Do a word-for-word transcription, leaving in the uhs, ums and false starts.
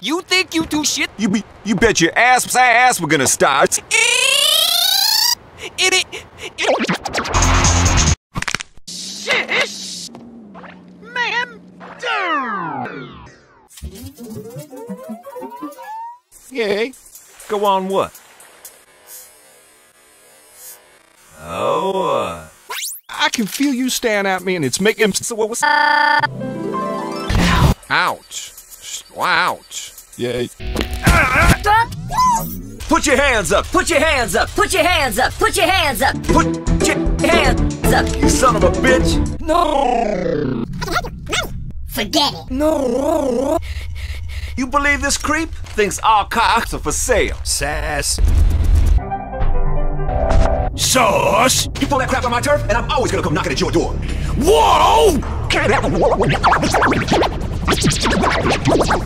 You think you do shit? You be, you bet your ass ass we're gonna start. It it. Shit, man. Yay. Go on what? Oh, uh... I can feel you staring at me and it's making... So what was... Ouch. Ouch. Yeah. Put your hands up! Put your hands up! Put your hands up! Put your hands up! Put your Hands up! You son of a bitch! No! Forget it! No! You believe this creep thinks our cocks are for sale? Sass. Sauce! You pull that crap on my turf, and I'm always gonna come knocking at your door. Whoa!